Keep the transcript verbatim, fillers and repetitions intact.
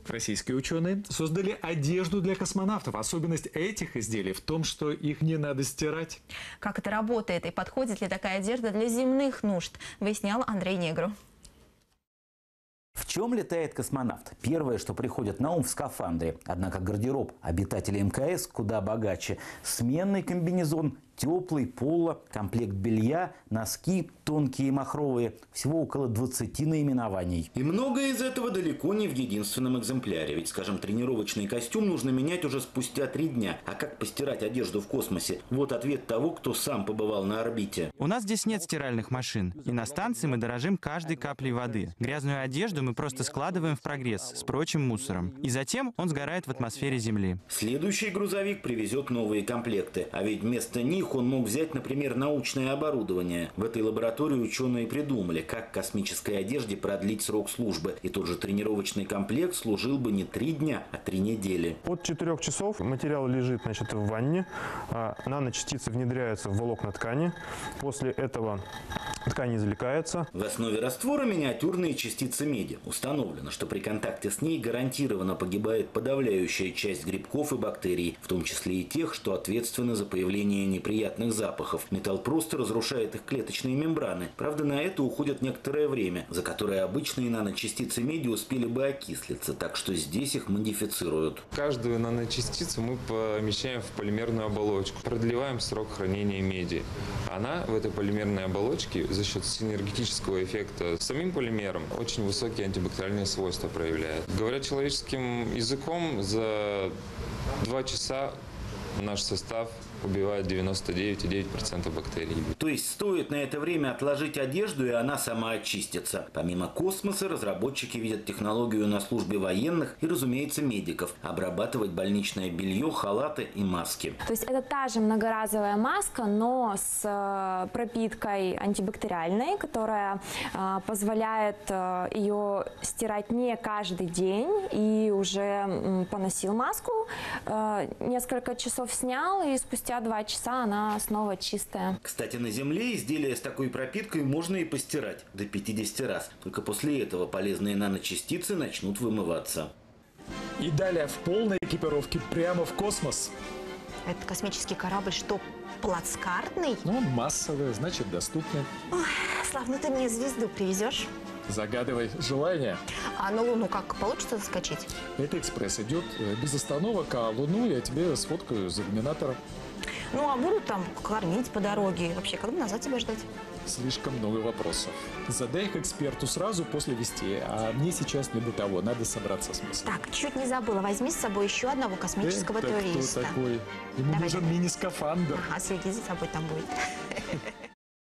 Российские ученые создали одежду для космонавтов. Особенность этих изделий в том, что их не надо стирать. Как это работает и подходит ли такая одежда для земных нужд, выяснял Андрей Негру. В чем летает космонавт? Первое, что приходит на ум, в скафандре. Однако гардероб обитателей эм ка эс куда богаче. Сменный комбинезон, теплый, поло, комплект белья, носки тонкие махровые. Всего около двадцати наименований. И многое из этого далеко не в единственном экземпляре. Ведь, скажем, тренировочный костюм нужно менять уже спустя три дня. А как постирать одежду в космосе? Вот ответ того, кто сам побывал на орбите. У нас здесь нет стиральных машин. И на станции мы дорожим каждой каплей воды. Грязную одежду мы просто складываем в прогресс с прочим мусором. И затем он сгорает в атмосфере Земли. Следующий грузовик привезет новые комплекты. А ведь вместо них он мог взять, например, научное оборудование. В этой лаборатории ученые придумали, как космической одежде продлить срок службы. И тот же тренировочный комплект служил бы не три дня, а три недели. От четырёх часов материал лежит, значит, в ванне. Наночастицы внедряются в волокна ткани. После этого ткань извлекается. В основе раствора миниатюрные частицы меди. Установлено, что при контакте с ней гарантированно погибает подавляющая часть грибков и бактерий, в том числе и тех, что ответственны за появление неприятных запахов. Металл просто разрушает их клеточные мембраны. Правда, на это уходит некоторое время, за которое обычные наночастицы меди успели бы окислиться, так что здесь их модифицируют. Каждую наночастицу мы помещаем в полимерную оболочку, продлеваем срок хранения меди. Она в этой полимерной оболочке за счет синергетического эффекта с самим полимером очень высокие антибактериальные свойства проявляет. Говоря человеческим языком, за два часа наш состав убивает девяносто девять и девять десятых процента бактерий. То есть стоит на это время отложить одежду, и она сама очистится. Помимо космоса, разработчики видят технологию на службе военных и, разумеется, медиков. Обрабатывать больничное белье, халаты и маски. То есть это та же многоразовая маска, но с пропиткой антибактериальной, которая позволяет ее стирать не каждый день. И уже поносил маску, несколько часов снял, и спустя два часа она снова чистая. Кстати, на Земле изделия с такой пропиткой можно и постирать до пятидесяти раз. Только после этого полезные наночастицы начнут вымываться. И далее в полной экипировке прямо в космос. Этот космический корабль что, плацкартный? Ну, он массовый, значит, доступный. Ой, Слав, ну ты мне звезду привезешь? Загадывай желание. А на Луну как, получится заскочить? Это экспресс идет без остановок, а Луну я тебе сфоткаю за иллюминатором. Ну, а будут там кормить по дороге? Вообще, когда назад тебя ждать? Слишком много вопросов. Задай их эксперту сразу после вести, а мне сейчас не до того, надо собраться с мыслью. Так, чуть не забыла, возьми с собой еще одного космического Это туриста. кто такой? Ему Давай, нужен давай. мини-скафандр. Ага, следи за собой, там будет.